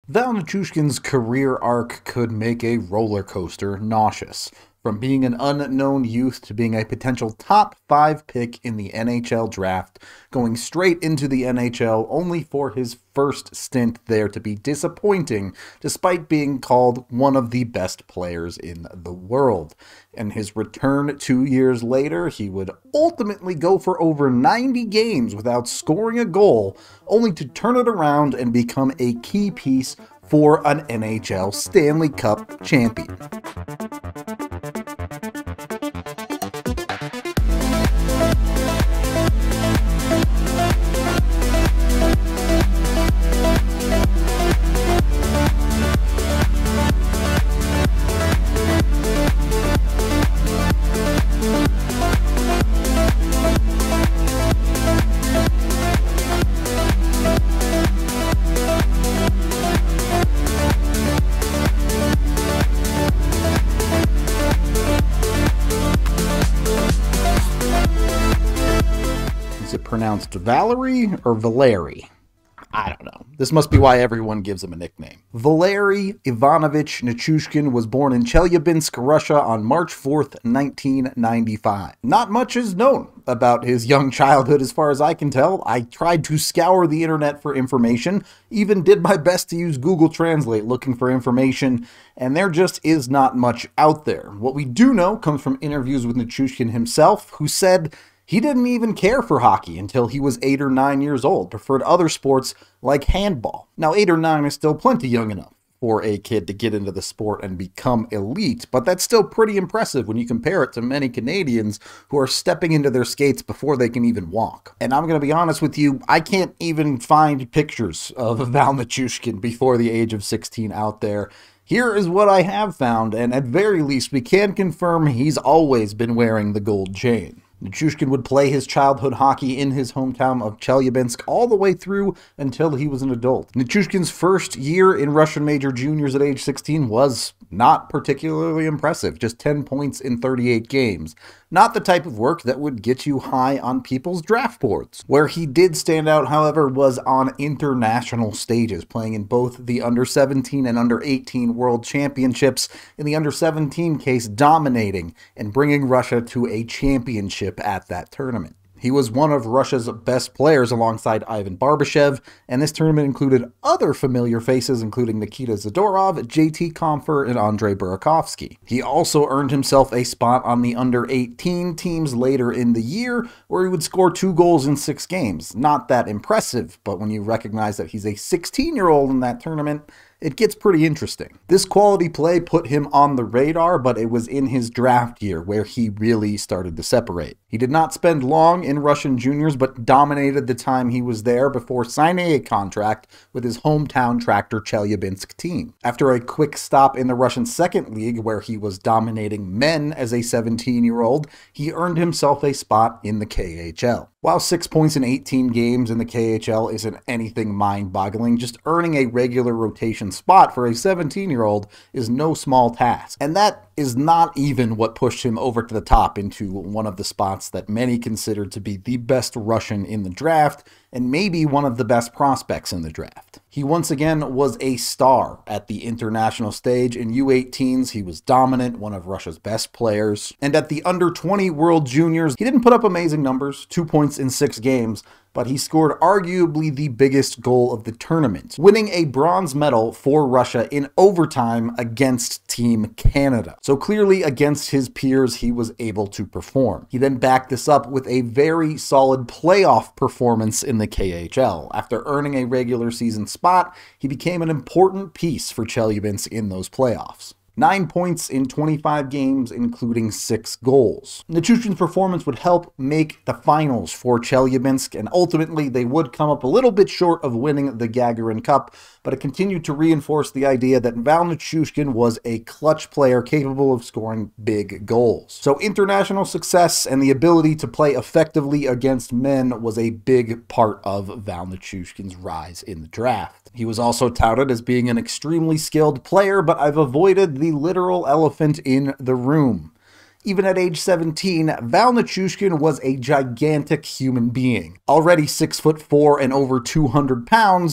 Val Nichushkin's career arc could make a roller coaster nauseous. From being an unknown youth to being a potential top 5 pick in the NHL Draft, going straight into the NHL only for his first stint there to be disappointing despite being called one of the best players in the world. And his return 2 years later, he would ultimately go for over 90 games without scoring a goal, only to turn it around and become a key piece for an NHL Stanley Cup champion. Is it pronounced Valeri or Valeri? I don't know. This must be why everyone gives him a nickname. Valeri Ivanovich Nichushkin was born in Chelyabinsk, Russia on March 4th, 1995. Not much is known about his young childhood as far as I can tell. I tried to scour the internet for information, even did my best to use Google Translate looking for information, and there just is not much out there. What we do know comes from interviews with Nichushkin himself, who said he didn't even care for hockey until he was 8 or 9 years old, preferred other sports like handball. Now, 8 or 9 is still plenty young enough for a kid to get into the sport and become elite, but that's still pretty impressive when you compare it to many Canadians who are stepping into their skates before they can even walk. And I'm going to be honest with you, I can't even find pictures of Val Nichushkin before the age of 16 out there. Here is what I have found, and at very least we can confirm he's always been wearing the gold chain. Nichushkin would play his childhood hockey in his hometown of Chelyabinsk all the way through until he was an adult. Nichushkin's first year in Russian major juniors at age 16 was not particularly impressive, just 10 points in 38 games. Not the type of work that would get you high on people's draft boards. Where he did stand out, however, was on international stages, playing in both the under-17 and under-18 world championships, in the under-17 case dominating and bringing Russia to a championship at that tournament. He was one of Russia's best players alongside Ivan Barbashev, and this tournament included other familiar faces including Nikita Zadorov, JT Compher, and Andrei Burakovsky. He also earned himself a spot on the under-18 teams later in the year, where he would score 2 goals in 6 games. Not that impressive, but when you recognize that he's a 16-year-old in that tournament, it gets pretty interesting. This quality play put him on the radar, but it was in his draft year where he really started to separate. He did not spend long in Russian juniors, but dominated the time he was there before signing a contract with his hometown Tractor Chelyabinsk team. After a quick stop in the Russian second league, where he was dominating men as a 17-year-old, he earned himself a spot in the KHL. While 6 points in 18 games in the KHL isn't anything mind-boggling, just earning a regular rotation spot for a 17-year-old is no small task. And that is not even what pushed him over to the top into one of the spots that many consider to be the best Russian in the draft, and maybe one of the best prospects in the draft. He once again was a star at the international stage. In U18s, he was dominant, one of Russia's best players. And at the under-20 World Juniors, he didn't put up amazing numbers, 2 points in 6 games, but he scored arguably the biggest goal of the tournament, winning a bronze medal for Russia in overtime against Team Canada. So clearly against his peers, he was able to perform. He then backed this up with a very solid playoff performance in the KHL. After earning a regular season spot, he became an important piece for Chelyabinsk in those playoffs. 9 points in 25 games, including 6 goals. Nichushkin's performance would help make the finals for Chelyabinsk, and ultimately they would come up a little bit short of winning the Gagarin Cup, but it continued to reinforce the idea that Val Nichushkin was a clutch player capable of scoring big goals. So international success and the ability to play effectively against men was a big part of Val Nichushkin's rise in the draft. He was also touted as being an extremely skilled player, but I've avoided the literal elephant in the room. Even at age 17, Val Nichushkin was a gigantic human being. Already 6'4" and over 200 pounds,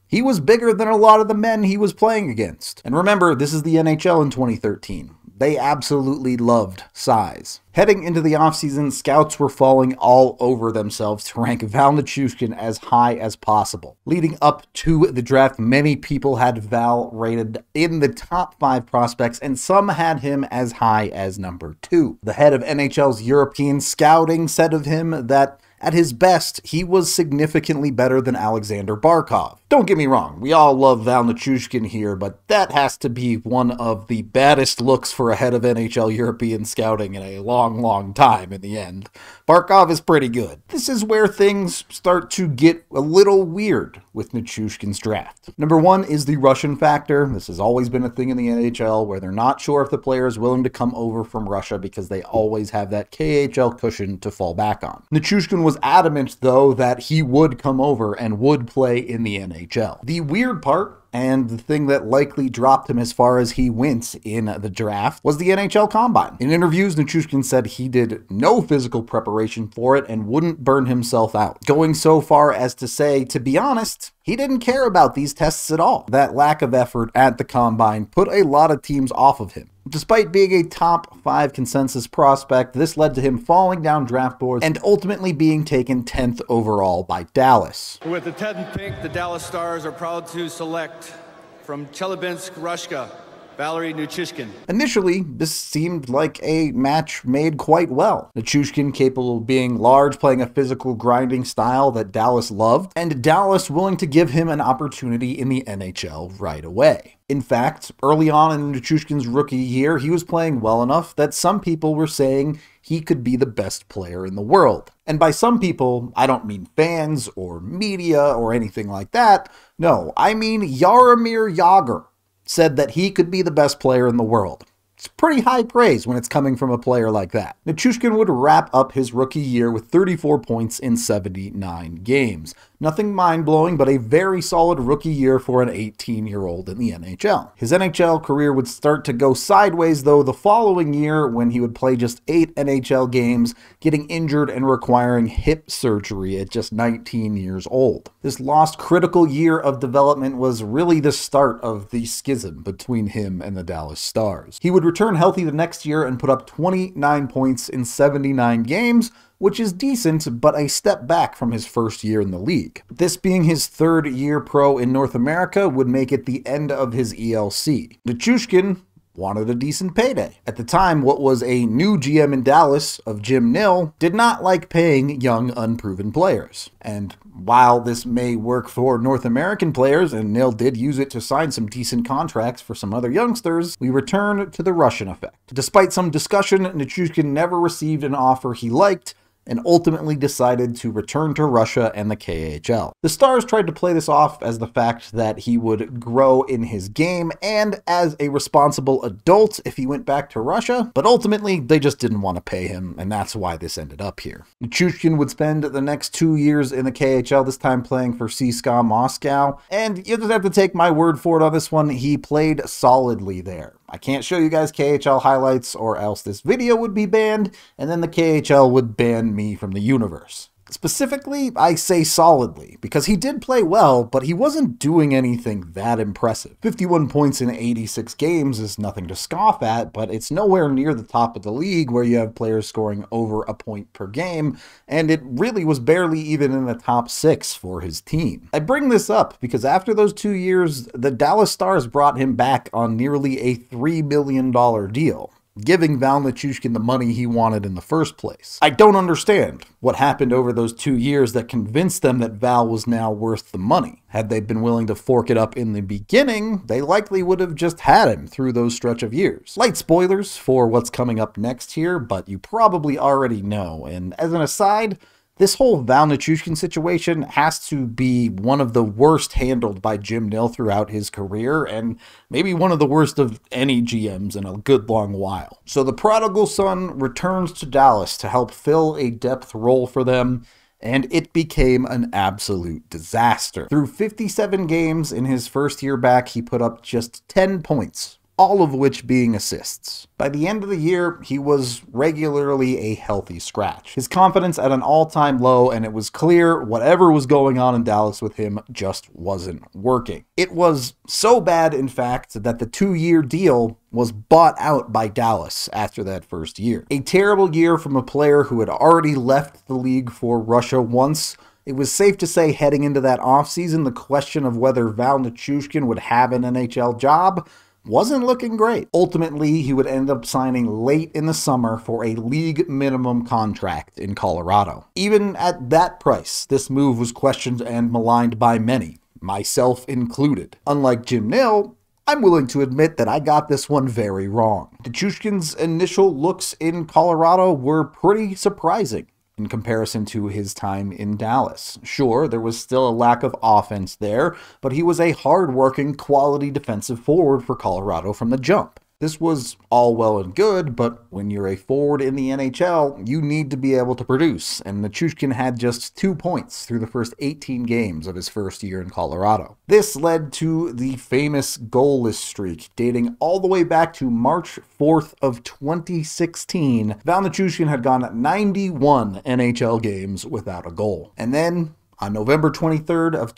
He was bigger than a lot of the men he was playing against. And remember, this is the NHL in 2013. They absolutely loved size. Heading into the offseason, scouts were falling all over themselves to rank Val Nichushkin as high as possible. Leading up to the draft, many people had Val rated in the top 5 prospects, and some had him as high as number 2. The head of NHL's European scouting said of him that at his best, he was significantly better than Alexander Barkov. Don't get me wrong, we all love Val Nichushkin here, but that has to be one of the baddest looks for a head of NHL European scouting in a long time in the end. Barkov is pretty good. This is where things start to get a little weird with Nichushkin's draft. Number 1 is the Russian factor. This has always been a thing in the NHL where they're not sure if the player is willing to come over from Russia because they always have that KHL cushion to fall back on. Nichushkin was adamant, though, that he would come over and would play in the NHL. The weird part, and the thing that likely dropped him as far as he went in the draft, was the NHL Combine. In interviews, Nichushkin said he did no physical preparation for it and wouldn't burn himself out, going so far as to say, to be honest, he didn't care about these tests at all. That lack of effort at the Combine put a lot of teams off of him. Despite being a top 5 consensus prospect, this led to him falling down draft boards and ultimately being taken 10th overall by Dallas. With the 10th pick, the Dallas Stars are proud to select from Chelyabinsk, Russia, Valeri Nichushkin. Initially, this seemed like a match made quite well. Nichushkin capable of being large, playing a physical, grinding style that Dallas loved, and Dallas willing to give him an opportunity in the NHL right away. In fact, early on in Nichushkin's rookie year, he was playing well enough that some people were saying he could be the best player in the world. And by some people, I don't mean fans or media or anything like that. No, I mean Jaromir Jagr said that he could be the best player in the world. It's pretty high praise when it's coming from a player like that. Nichushkin would wrap up his rookie year with 34 points in 79 games. Nothing mind-blowing, but a very solid rookie year for an 18-year-old in the NHL. His NHL career would start to go sideways, though, the following year when he would play just 8 NHL games, getting injured and requiring hip surgery at just 19 years old. This lost critical year of development was really the start of the schism between him and the Dallas Stars. He would return healthy the next year and put up 29 points in 79 games, which is decent, but a step back from his first year in the league. This being his 3rd year pro in North America would make it the end of his ELC. Nichushkin wanted a decent payday. At the time, what was a new GM in Dallas of Jim Nill did not like paying young, unproven players. And while this may work for North American players, and Nill did use it to sign some decent contracts for some other youngsters, we return to the Russian effect. Despite some discussion, Nichushkin never received an offer he liked, and ultimately decided to return to Russia and the KHL. The Stars tried to play this off as the fact that he would grow in his game and as a responsible adult if he went back to Russia, but ultimately they just didn't want to pay him, and that's why this ended up here. Nichushkin would spend the next 2 years in the KHL, this time playing for CSKA Moscow, and you just have to take my word for it on this one, he played solidly there. I can't show you guys KHL highlights or else this video would be banned, and then the KHL would ban me from the universe. Specifically, I say solidly, because he did play well, but he wasn't doing anything that impressive. 51 points in 86 games is nothing to scoff at, but it's nowhere near the top of the league where you have players scoring over a point per game, and it really was barely even in the top 6 for his team. I bring this up because after those 2 years, the Dallas Stars brought him back on nearly a $3 million deal, giving Val Nichushkin the money he wanted in the first place. I don't understand what happened over those 2 years that convinced them that Val was now worth the money. Had they been willing to fork it up in the beginning, they likely would have just had him through those stretch of years. Light spoilers for what's coming up next here, but you probably already know. And as an aside, this whole Val Nichushkin situation has to be one of the worst handled by Jim Nill throughout his career, and maybe one of the worst of any GMs in a good long while. So the prodigal son returns to Dallas to help fill a depth role for them, and it became an absolute disaster. Through 57 games in his first year back, he put up just 10 points. all of which being assists. By the end of the year, he was regularly a healthy scratch. His confidence at an all-time low, and it was clear whatever was going on in Dallas with him just wasn't working. It was so bad, in fact, that the 2-year deal was bought out by Dallas after that first year. A terrible year from a player who had already left the league for Russia once. It was safe to say heading into that offseason, the question of whether Val Nichushkin would have an NHL job wasn't looking great. Ultimately, he would end up signing late in the summer for a league minimum contract in Colorado. Even at that price, this move was questioned and maligned by many, myself included. Unlike Jim Nill, I'm willing to admit that I got this one very wrong. Nichushkin's initial looks in Colorado were pretty surprising in comparison to his time in Dallas. Sure, there was still a lack of offense there, but he was a hard-working, quality defensive forward for Colorado from the jump. This was all well and good, but when you're a forward in the NHL, you need to be able to produce, and Nichushkin had just 2 points through the first 18 games of his first year in Colorado. This led to the famous goalless streak, dating all the way back to March 4th of 2016. Val Nichushkin had gone 91 NHL games without a goal. And then, on November 23rd of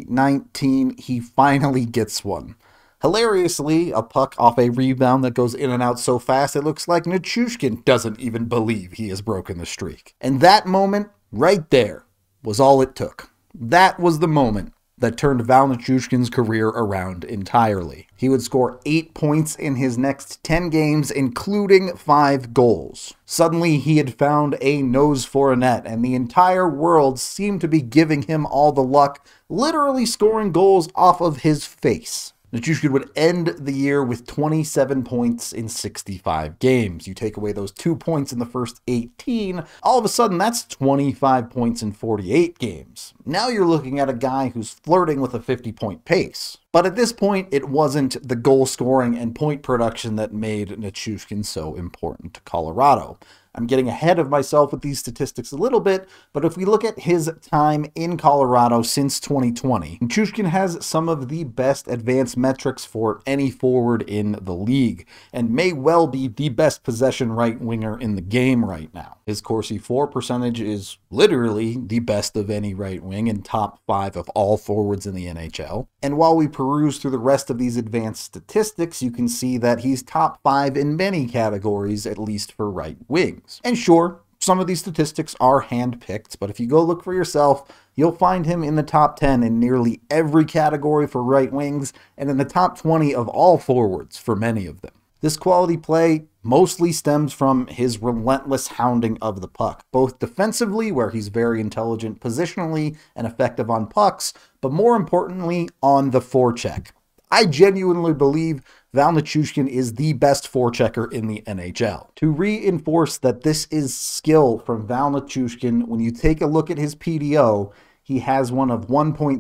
2019, he finally gets one. Hilariously, a puck off a rebound that goes in and out so fast it looks like Nichushkin doesn't even believe he has broken the streak. And that moment, right there, was all it took. That was the moment that turned Val Nichushkin's career around entirely. He would score 8 points in his next 10 games, including 5 goals. Suddenly, he had found a nose for a net, and the entire world seemed to be giving him all the luck, literally scoring goals off of his face. Nichushkin would end the year with 27 points in 65 games. You take away those 2 points in the first 18, all of a sudden that's 25 points in 48 games. Now you're looking at a guy who's flirting with a 50-point pace. But at this point, it wasn't the goal scoring and point production that made Nichushkin so important to Colorado. I'm getting ahead of myself with these statistics a little bit, but if we look at his time in Colorado since 2020, Nichushkin has some of the best advanced metrics for any forward in the league, and may well be the best possession right winger in the game right now. His Corsi for percentage is literally the best of any right wing and top 5 of all forwards in the NHL. And while we peruse through the rest of these advanced statistics, you can see that he's top 5 in many categories, at least for right wings. And sure, some of these statistics are hand-picked, but if you go look for yourself, you'll find him in the top 10 in nearly every category for right wings, and in the top 20 of all forwards for many of them. This quality play mostly stems from his relentless hounding of the puck, both defensively, where he's very intelligent positionally and effective on pucks, but more importantly, on the forecheck. I genuinely believe Val Nichushkin is the best forechecker in the NHL. To reinforce that this is skill from Val Nichushkin, when you take a look at his PDO, he has one of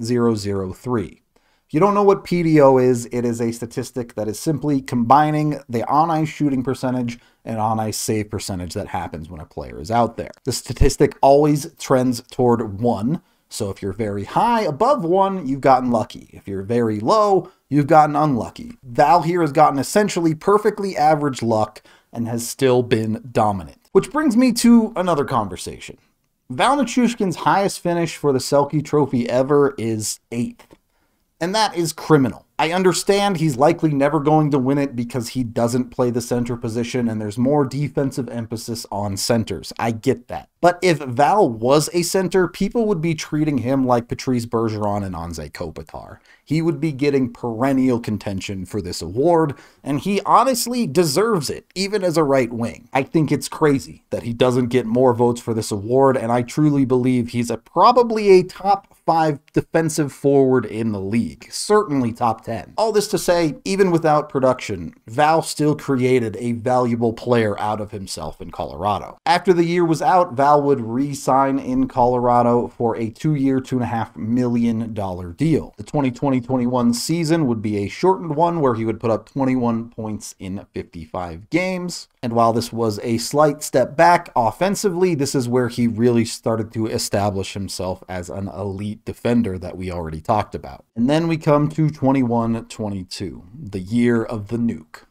1.003. If you don't know what PDO is, it is a statistic that is simply combining the on-ice shooting percentage and on-ice save percentage that happens when a player is out there. The statistic always trends toward 1, so if you're very high, above 1, you've gotten lucky. If you're very low, you've gotten unlucky. Val here has gotten essentially perfectly average luck and has still been dominant. Which brings me to another conversation. Val Nichushkin's highest finish for the Selke Trophy ever is 8th. And that is criminal. I understand he's likely never going to win it because he doesn't play the center position and there's more defensive emphasis on centers. I get that. But if Val was a center, people would be treating him like Patrice Bergeron and Anze Kopitar. He would be getting perennial contention for this award, and he honestly deserves it, even as a right wing. I think it's crazy that he doesn't get more votes for this award, and I truly believe he's probably a top 5 defensive forward in the league. Certainly top 10. All this to say, even without production, Val still created a valuable player out of himself in Colorado. After the year was out, Val would re-sign in Colorado for a 2-year, $2.5 million deal. The 2020-21 season would be a shortened one where he would put up 21 points in 55 games. And while this was a slight step back offensively, this is where he really started to establish himself as an elite defender that we already talked about. And then we come to 21-22, the year of the Nuke.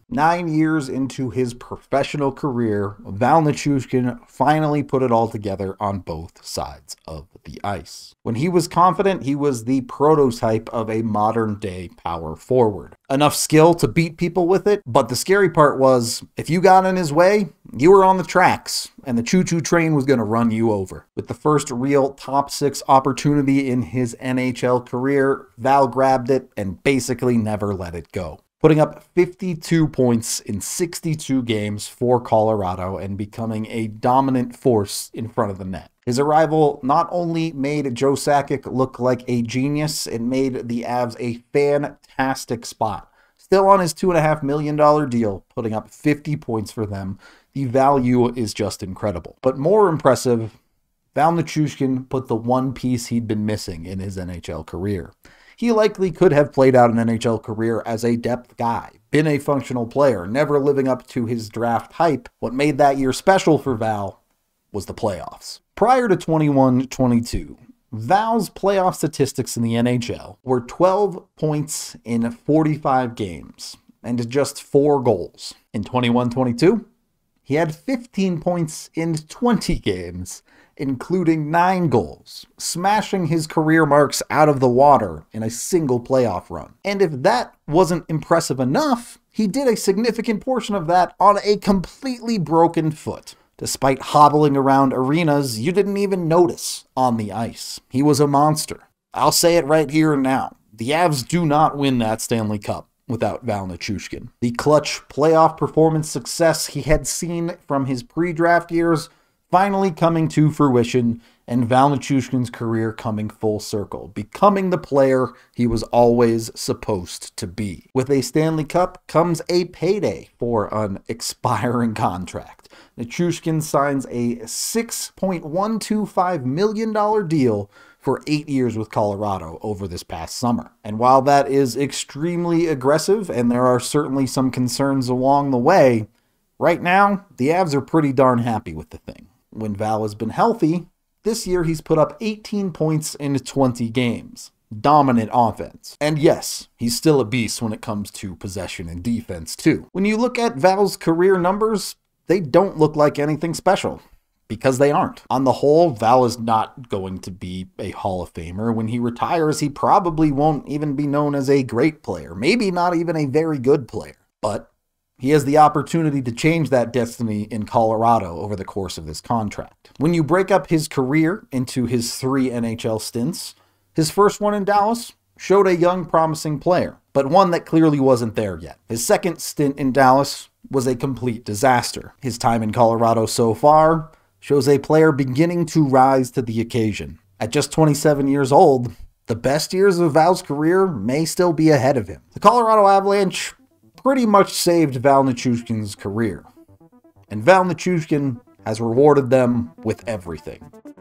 9 years into his professional career, Val Nichushkin finally put it all together on both sides of the ice. When he was confident, he was the prototype of a modern-day power forward. Enough skill to beat people with it, but the scary part was, if you got in his way, you were on the tracks, and the choo-choo train was going to run you over. With the first real top 6 opportunity in his NHL career, Val grabbed it and basically never let it go, putting up 52 points in 62 games for Colorado and becoming a dominant force in front of the net. His arrival not only made Joe Sakic look like a genius, it made the Avs a fantastic spot. Still on his $2.5 million deal, putting up 50 points for them. The value is just incredible. But more impressive, Val Nichushkin put the one piece he'd been missing in his NHL career. He likely could have played out an NHL career as a depth guy, been a functional player, never living up to his draft hype. What made that year special for Val was the playoffs. Prior to 21-22, Val's playoff statistics in the NHL were 12 points in 45 games and just 4 goals. In 21-22, he had 15 points in 20 games, including 9 goals, smashing his career marks out of the water in a single playoff run. And if that wasn't impressive enough, he did a significant portion of that on a completely broken foot. Despite hobbling around arenas you didn't even notice on the ice, he was a monster. I'll say it right here and now. The Avs do not win that Stanley Cup without Val Nichushkin. The clutch playoff performance success he had seen from his pre-draft years finally coming to fruition, and Val Nichushkin's career coming full circle, becoming the player he was always supposed to be. With a Stanley Cup comes a payday for an expiring contract. Nichushkin signs a $6.125 million deal for 8 years with Colorado over this past summer. And while that is extremely aggressive, and there are certainly some concerns along the way, right now, the Avs are pretty darn happy with the thing. When Val has been healthy, this year he's put up 18 points in 20 games. Dominant offense. And yes, he's still a beast when it comes to possession and defense too. When you look at Val's career numbers, they don't look like anything special. Because they aren't. On the whole, Val is not going to be a Hall of Famer. When he retires, he probably won't even be known as a great player. Maybe not even a very good player. But he has the opportunity to change that destiny in Colorado over the course of this contract. When you break up his career into his 3 NHL stints, his first one in Dallas showed a young, promising player, but one that clearly wasn't there yet. His second stint in Dallas was a complete disaster. His time in Colorado so far shows a player beginning to rise to the occasion. At just 27 years old, the best years of Val's career may still be ahead of him. The Colorado Avalanche pretty much saved Val Nichushkin's career, and Val Nichushkin has rewarded them with everything.